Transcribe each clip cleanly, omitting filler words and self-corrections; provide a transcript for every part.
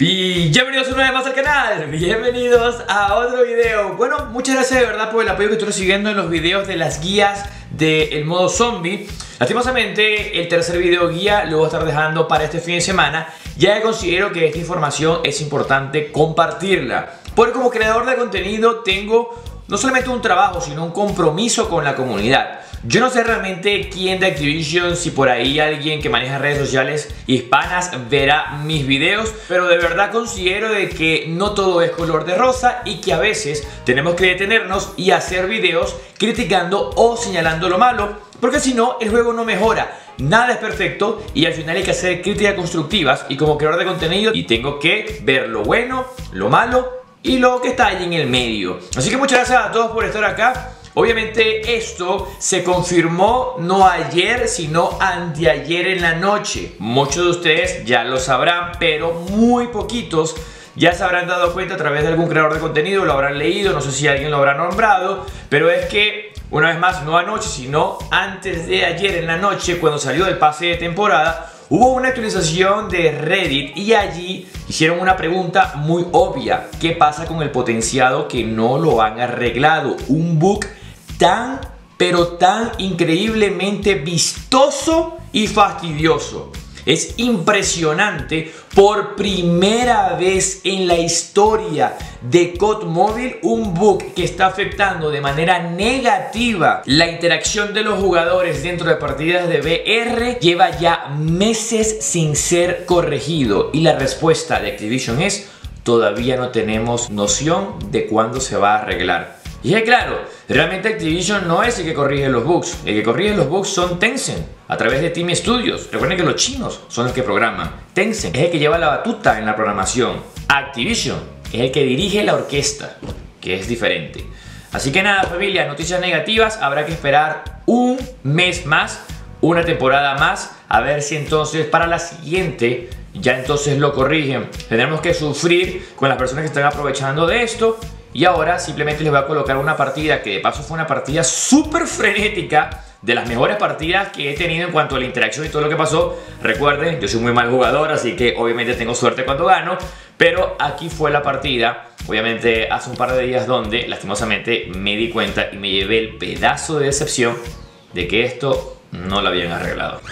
Bienvenidos una vez más al canal, bienvenidos a otro video. Bueno, muchas gracias de verdad por el apoyo que estoy recibiendo en los videos de las guías del modo zombie. Lastimosamente el tercer video guía lo voy a estar dejando para este fin de semana, ya que considero que esta información es importante compartirla, porque como creador de contenido tengo no solamente un trabajo, sino un compromiso con la comunidad. Yo no sé realmente quién de Activision, si por ahí alguien que maneja redes sociales hispanas verá mis videos, pero de verdad considero de que no todo es color de rosa y que a veces tenemos que detenernos y hacer videos criticando o señalando lo malo, porque si no el juego no mejora. Nada es perfecto y al final hay que hacer críticas constructivas, y como creador de contenido y tengo que ver lo bueno, lo malo y lo que está ahí en el medio. Así que muchas gracias a todos por estar acá. Obviamente esto se confirmó no ayer, sino anteayer en la noche. Muchos de ustedes ya lo sabrán, pero muy poquitos ya se habrán dado cuenta a través de algún creador de contenido, lo habrán leído, no sé si alguien lo habrá nombrado, pero es que una vez más, no anoche, sino antes de ayer en la noche, cuando salió del pase de temporada, hubo una actualización de Reddit y allí hicieron una pregunta muy obvia: ¿qué pasa con el potenciado que no lo han arreglado? Un bug tan, pero tan increíblemente vistoso y fastidioso. Es impresionante, por primera vez en la historia de COD Mobile, un bug que está afectando de manera negativa la interacción de los jugadores dentro de partidas de VR lleva ya meses sin ser corregido, y la respuesta de Activision es: todavía no tenemos noción de cuándo se va a arreglar. Y es claro, realmente Activision no es el que corrige los bugs. El que corrige los bugs son Tencent, a través de Team Studios. Recuerden que los chinos son los que programan. Tencent es el que lleva la batuta en la programación. Activision es el que dirige la orquesta, que es diferente. Así que nada, familia, noticias negativas. Habrá que esperar un mes más, una temporada más, a ver si entonces para la siguiente ya entonces lo corrigen. Tendremos que sufrir con las personas que están aprovechando de esto. Y ahora simplemente les voy a colocar una partida que de paso fue una partida súper frenética, de las mejores partidas que he tenido en cuanto a la interacción y todo lo que pasó. Recuerden, yo soy muy mal jugador, así que obviamente tengo suerte cuando gano, pero aquí fue la partida, obviamente hace un par de días, donde lastimosamente me di cuenta y me llevé el pedazo de decepción de que esto no lo habían arreglado.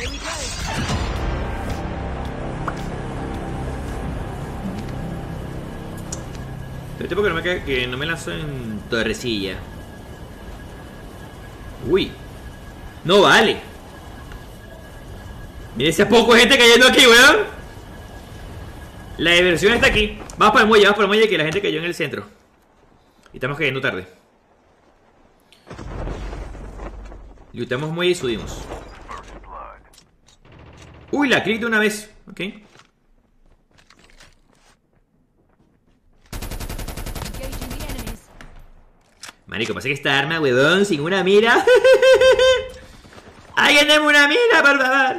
El tipo que no me lanzo en torrecilla. Uy. No vale. Mira ese poco gente cayendo aquí, weón. La diversión está aquí. Vamos para el muelle, que la gente cayó en el centro. Y estamos cayendo tarde. Lutamos muelle y subimos. Uy, la clic de una vez. Ok. Marico, pasa que esta arma, huevón, sin una mira. ¡Alguien dame una mira, por favor!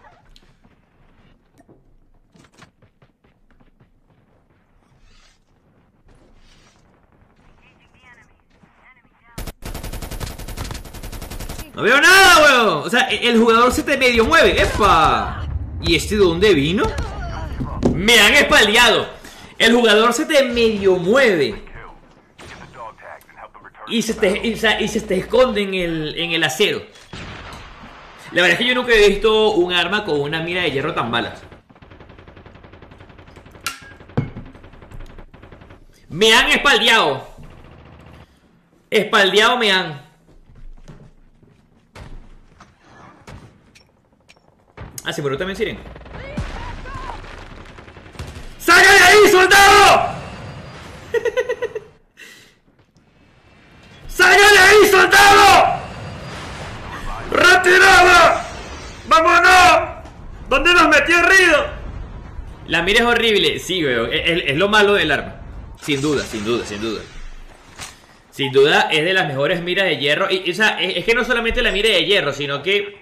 No veo nada, huevón. O sea, el jugador se te medio mueve. ¡Epa! ¿Y este de dónde vino? Me han espaldeado. El jugador se te medio mueve y se te esconde en el acero. La verdad es que yo nunca he visto un arma con una mira de hierro tan mala. Me han espaldeado. Espaldeado me han. Ah, sí, pero también sirven. ¡Sácale ahí, soldado! ¡Sácale ahí, soldado! ¡Retirada! ¡Vámonos! ¿Dónde nos metió el río? La mira es horrible. Sí, weón. Es lo malo del arma. Sin duda, sin duda, sin duda. Sin duda es de las mejores miras de hierro. O sea, es que no solamente la mira de hierro, sino que...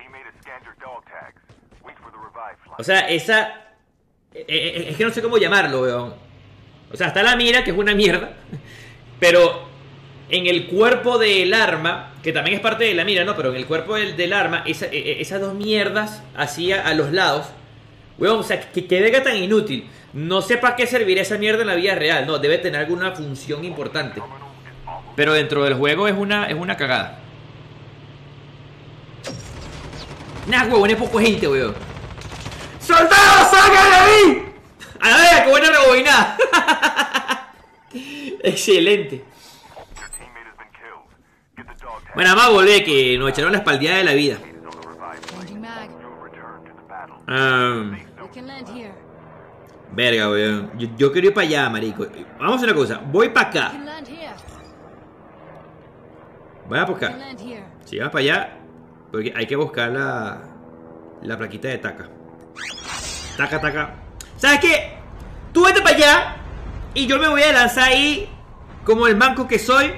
O sea, esa... Es que no sé cómo llamarlo, weón. O sea, está la mira, que es una mierda. Pero en el cuerpo del arma, que también es parte de la mira, ¿no? Pero en el cuerpo del arma, esas dos mierdas así a los lados, weón, o sea, que venga tan inútil. No sé para qué servirá esa mierda en la vida real. No, debe tener alguna función importante. Pero dentro del juego es una cagada. Nah, huevón, es poco gente, weón. ¡Soldados, salgan de ahí! A la verga, qué buena rebobinada. Excelente. Bueno, vamos a volver, que nos echaron la espaldilla de la vida. Verga, weón. Yo quiero ir para allá, marico. Vamos a hacer una cosa. Voy para acá. Voy a buscar. Si vas para allá, porque hay que buscar la plaquita de taca. Taca, taca. ¿Sabes qué? Tú vete para allá y yo me voy a lanzar ahí, como el manco que soy,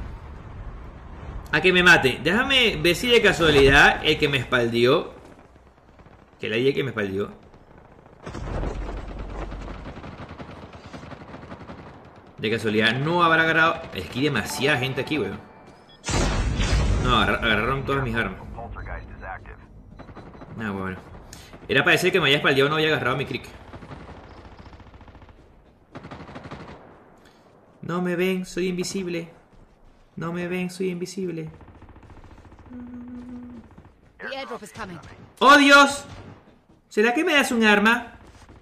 a que me mate. Déjame ver si de casualidad el que me espaldió, que la idea que me espaldió, de casualidad no habrá agarrado. Es que hay demasiada gente aquí, weón. No, agarraron todas mis armas. Nah, bueno. Era para decir que me haya espaldeado, no había agarrado mi crick. No me ven, soy invisible. No me ven, soy invisible. ¡Oh, Dios! ¿Será que me das un arma?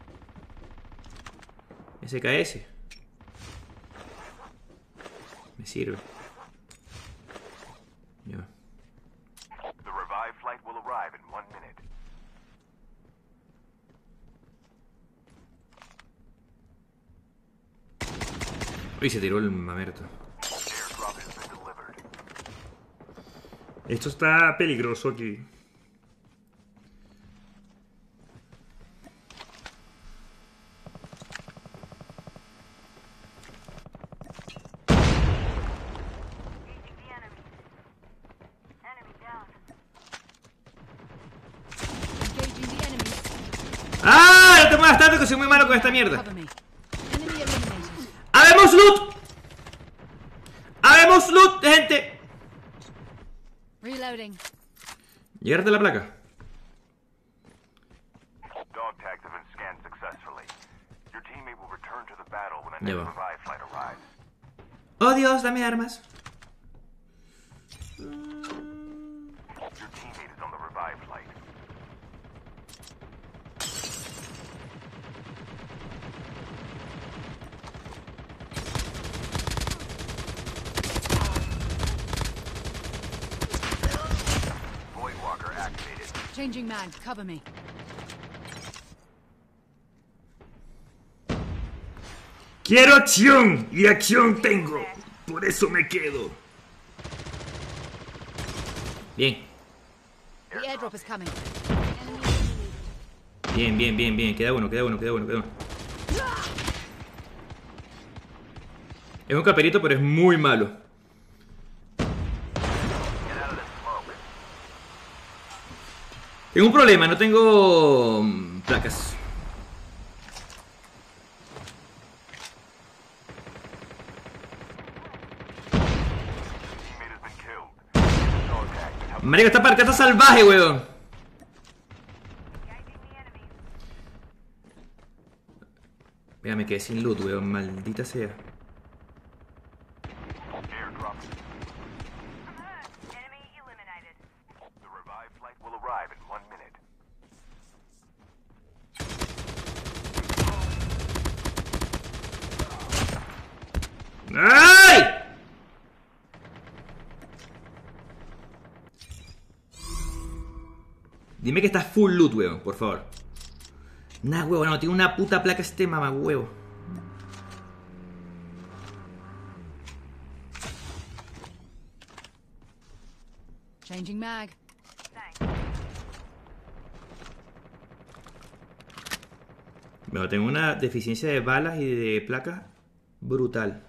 SKS. Me sirve. Ya. Uy, se tiró el mamerto. Esto está peligroso aquí. ¡Ah! No te muevas tanto que soy muy malo con esta mierda. ¡Habemos loot! ¡Habemos loot, gente! Llegarte a la placa. Ya va. ¡Oh, Dios! Dame armas. Changing mag, cover me. Quiero acción y acción tengo. Por eso me quedo. Bien. The airdrop is coming. Bien, bien, bien, bien. Queda uno, queda uno, queda uno, queda uno. Es un caperito, pero es muy malo. Tengo un problema, no tengo placas. Marico, esta parca está salvaje, weón. Mira, me quedé sin loot, weón. Maldita sea. ¡Ay! Dime que estás full loot, weón, por favor. Nah, weón, no tiene una puta placa este mamagüevo. Changing mag. Bueno, tengo una deficiencia de balas y de placas brutal.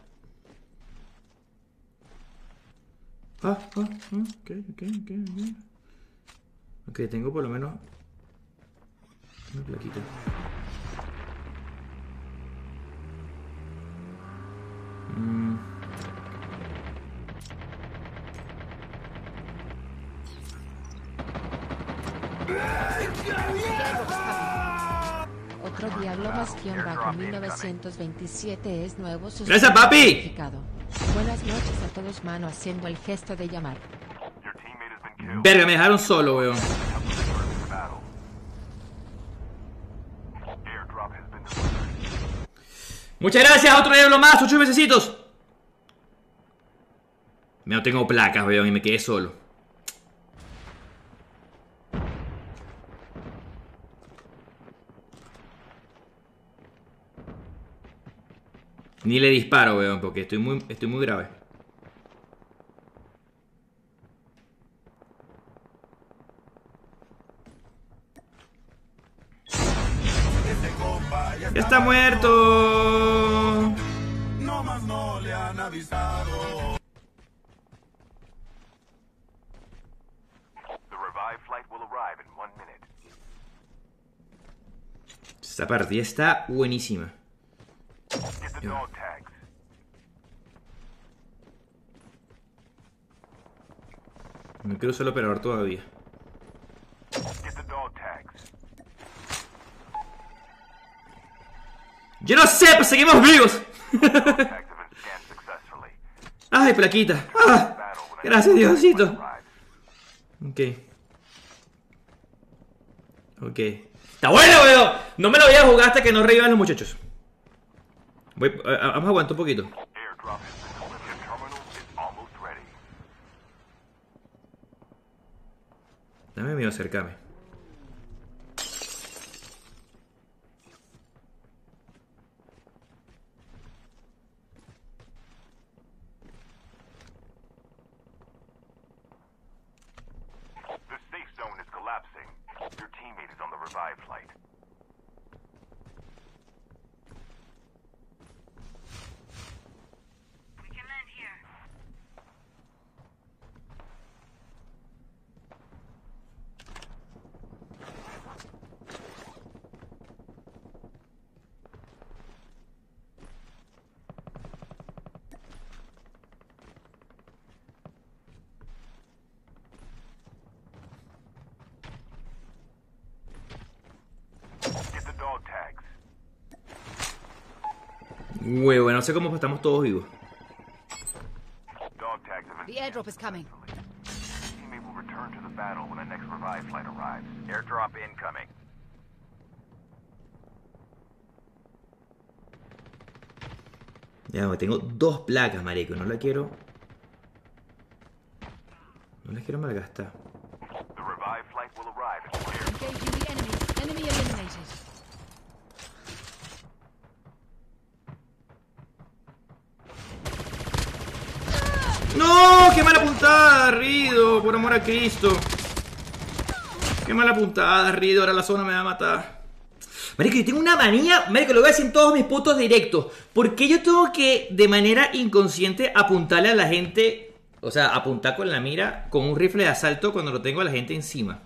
Ok. Ok, tengo por lo menos una plaquita. Otro Diablo más guión bajo 1927 es nuevo. ¡Gracias, papi! Certificado. Buenas noches a todos, mano, haciendo el gesto de llamar. Verga, me dejaron solo, weón. Muchas gracias, otro diablo más, 8 mesecitos. No tengo placas, weón, y me quedé solo. Ni le disparo, weón, porque estoy muy grave. ¡Ya está muerto! No más no le han avisado. Esta partida está buenísima. No quiero usar el operador todavía. Yo no sé, pues seguimos vivos. Ay, plaquita. Ah, gracias, Diosito. Ok. Ok. Está bueno, weón. No me lo voy a jugar hasta que no revivan los muchachos. Vamos a aguantar un poquito. Dame miedo acercarme. Huevo, no sé cómo estamos todos vivos. The airdrop is coming. Teammate will return to the battle when the next revive flight arrives. Airdrop incoming. Ya, tengo 2 placas, marico. No las quiero malgastar. The revive flight will arrive at clear. Engaging the enemy. Enemy eliminated. ¡No! ¡Qué mala puntada, Rido! Por amor a Cristo. ¡Qué mala puntada, Rido! Ahora la zona me va a matar. Marico, yo tengo una manía, marico, lo voy a decir en todos mis puntos directos. ¿Por qué yo tengo que, de manera inconsciente, apuntarle a la gente? O sea, apuntar con la mira con un rifle de asalto cuando lo tengo a la gente encima.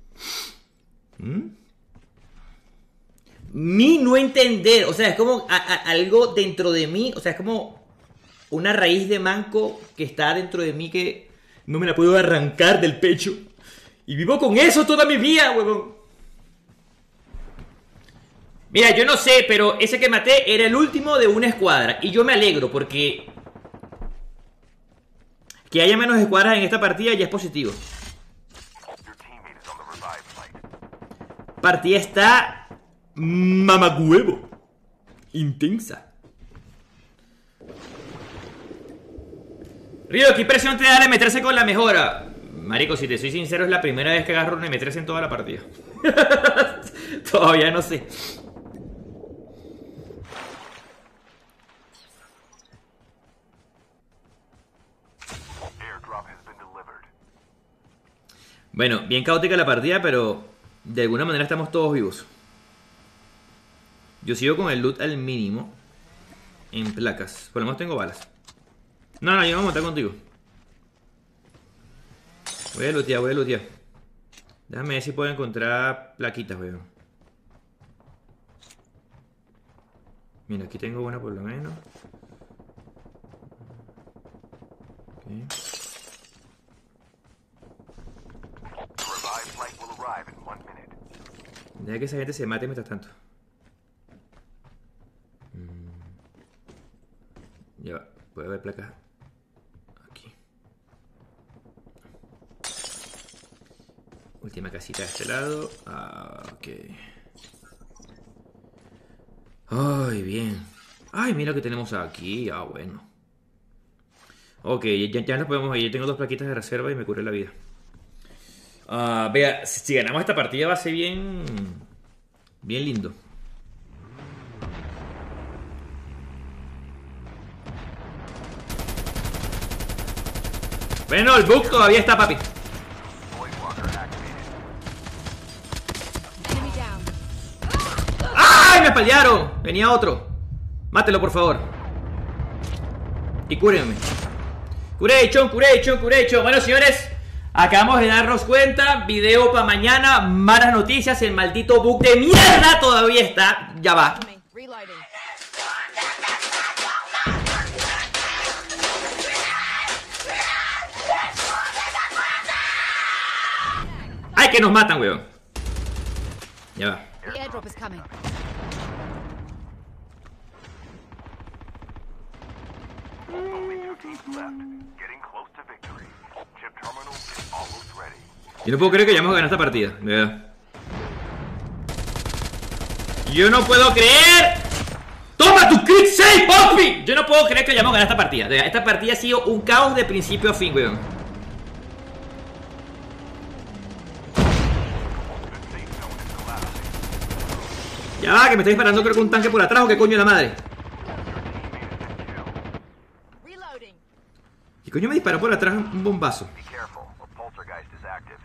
Mi no entender. O sea, es como algo dentro de mí. O sea, es como una raíz de manco que está dentro de mí que no me la puedo arrancar del pecho. Y vivo con eso toda mi vida, huevón. Mira, yo no sé, pero ese que maté era el último de una escuadra. Y yo me alegro porque que haya menos escuadras en esta partida ya es positivo. Partida está mamacuevo. Intensa. Río, ¿qué impresión te da el M13 con la mejora? Marico, si te soy sincero, es la primera vez que agarro un M13 en toda la partida. Todavía no sé. Bueno, bien caótica la partida, pero de alguna manera estamos todos vivos. Yo sigo con el loot al mínimo en placas. Por lo menos tengo balas. No, yo no voy a montar contigo. Voy a lootear. Déjame ver si puedo encontrar plaquitas, weón. Mira, aquí tengo una por lo menos. Okay. Deja que esa gente se mate mientras tanto. Ya va. Puede haber placas aquí. Última casita de este lado. Ah, ok. Ay, bien. Ay, mira que tenemos aquí. Ah, bueno. Ok, ya nos podemos ir. Yo tengo 2 plaquitas de reserva y me cubre la vida. Vea, si ganamos esta partida va a ser bien... bien lindo. Bueno, el bug todavía está, papi. Enemy down. ¡Ay! Me espaldearon. Venía otro. Mátelo, por favor. Y cúrenme. Curation. Bueno, señores, acabamos de darnos cuenta. Video para mañana. Malas noticias. El maldito bug de mierda todavía está. Ya va. Reloading. ¡Ay, que nos matan, weón! Ya va. The airdrop is coming. Only 2 teams left. Getting close to victory. Chip terminal is almost ready. Yo no puedo creer que hayamos ganado esta partida, de verdad. Yo no puedo creer. ¡Toma tu crit save, papi! Yo no puedo creer que hayamos ganado esta partida. De verdad, esta partida ha sido un caos de principio a fin, weón. Ya va, que me está disparando creo que un tanque por atrás o qué coño de la madre. Reloading. ¿Qué coño me disparó por atrás un bombazo? Be careful. A poltergeist is active.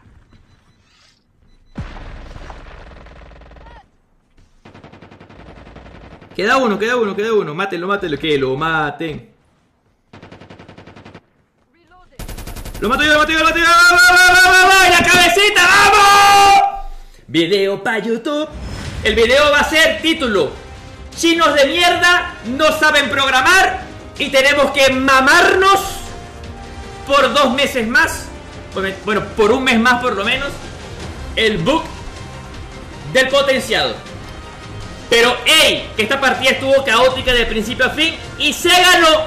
Queda uno. Mátenlo, que lo maten. Lo mato yo. ¡Va! ¡En la cabecita! ¡Vamos! Video para YouTube. El video va a ser título: chinos de mierda no saben programar y tenemos que mamarnos por 2 meses más. Bueno, por 1 mes más por lo menos. El bug del potenciado. Pero, ¡ey! Que esta partida estuvo caótica de principio a fin y se ganó.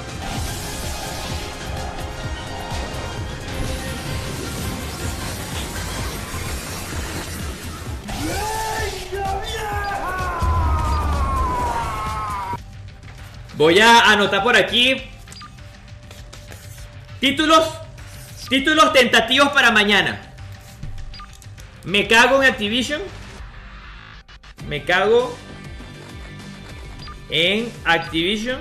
Voy a anotar por aquí títulos tentativos para mañana. Me cago en Activision. Me cago en Activision.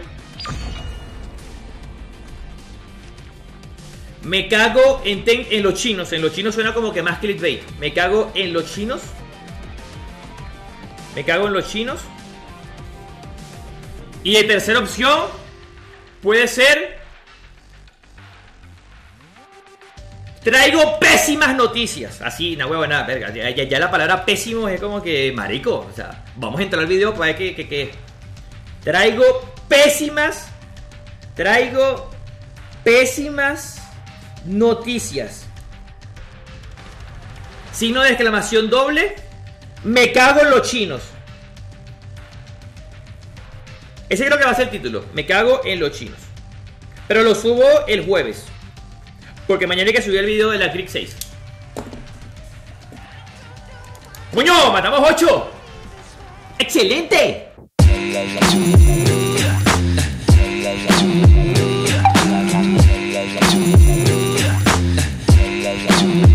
Me cago en los chinos. En los chinos suena como que más clickbait. Me cago en los chinos. Y de tercera opción puede ser: traigo pésimas noticias. Así, una hueva, nada, verga. Ya la palabra pésimo es como que marico. O sea, vamos a entrar al video para ver que traigo pésimas noticias. Signo de exclamación doble. Me cago en los chinos. Ese creo que va a ser el título. Me cago en los chinos. Pero lo subo el jueves, porque mañana hay que subir el video de la Crick 6. ¡Coño! ¡Matamos 8! ¡Excelente! La